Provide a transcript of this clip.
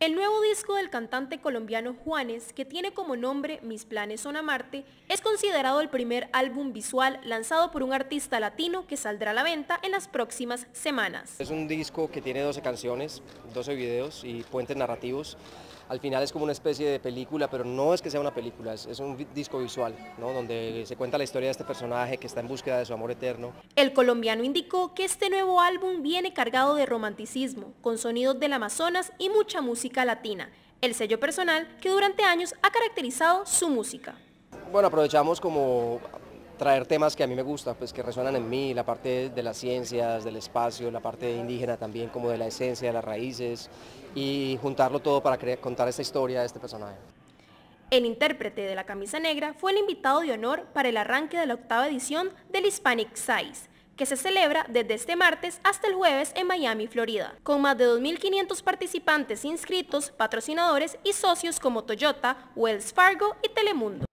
El nuevo disco del cantante colombiano Juanes, que tiene como nombre Mis planes son amarte, es considerado el primer álbum visual lanzado por un artista latino que saldrá a la venta en las próximas semanas. Es un disco que tiene 12 canciones, 12 videos y puentes narrativos. Al final es como una especie de película, pero no es que sea una película, es un disco visual, ¿no? Donde se cuenta la historia de este personaje que está en búsqueda de su amor eterno. El colombiano indicó que este nuevo álbum viene cargado de romanticismo, con sonidos del Amazonas y mucha música latina, el sello personal que durante años ha caracterizado su música. Bueno, aprovechamos como traer temas que a mí me gustan, pues que resuenan en mí, la parte de las ciencias, del espacio, la parte indígena también, como de la esencia, de las raíces, y juntarlo todo para contar esta historia de este personaje. El intérprete de la camisa negra fue el invitado de honor para el arranque de la 8ª edición del Hispanic Size, que se celebra desde este martes hasta el jueves en Miami, Florida, con más de 2.500 participantes inscritos, patrocinadores y socios como Toyota, Wells Fargo y Telemundo.